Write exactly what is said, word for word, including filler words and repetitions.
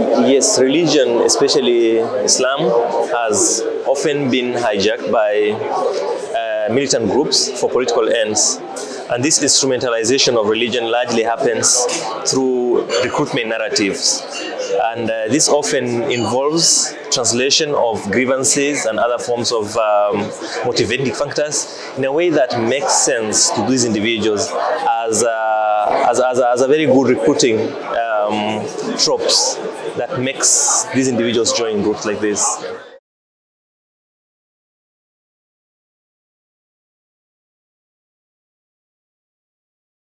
yes, religion, especially Islam, has often been hijacked by uh, militant groups for political ends. And this instrumentalization of religion largely happens through recruitment narratives. And uh, this often involves translation of grievances and other forms of um, motivating factors in a way that makes sense to these individuals as a, as, as a, as a very good recruiting um, tropes that makes these individuals join groups like this.